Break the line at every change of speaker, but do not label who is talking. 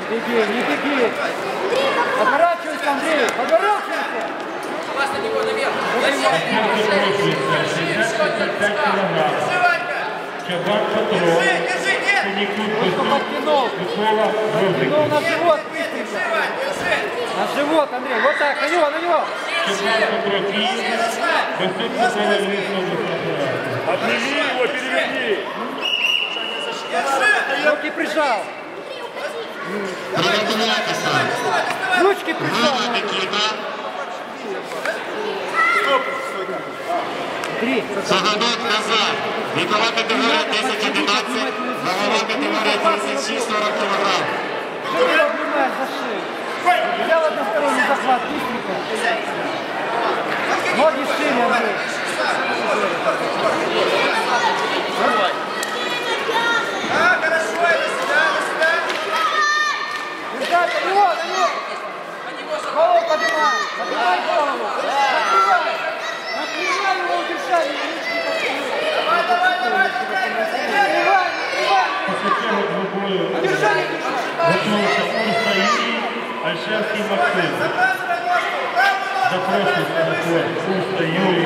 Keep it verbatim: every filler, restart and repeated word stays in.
Беги, не беги. Поворачивайся, Андрей, поворачивайся.
Классно, него наверх.
Чабан Петров, Синякут Петров, Микола
Подкинул
Розыкин.
на живот, быстренько. На живот, Андрей, вот так, на него, на него.
Чабан Петров и Васюк Микола Розыкин.
Отними его, переведи.
Руки прижал. Ручки прижал. Три.
Загадок назад. Вікова категорія десять одинадцять, вагова категорія тридцять шість сорок кілограм.
Что ты обнимаешь за шею? Взял односторонний захват, быстренько. Ноги шире, Андрей.
А, хорошо, это сюда, на сюда.
Держать, на него, на него. Голову поднимай, поднимай голову. Открывай. Открывай его, удержай, ручки поднимай.
Давай, давай, давай,
Открывай, открывай.
Після цього двобою
Держай, держай.
готується Урса Юрій, Альшевський Максим. Запрошується на курс Урса Юрій.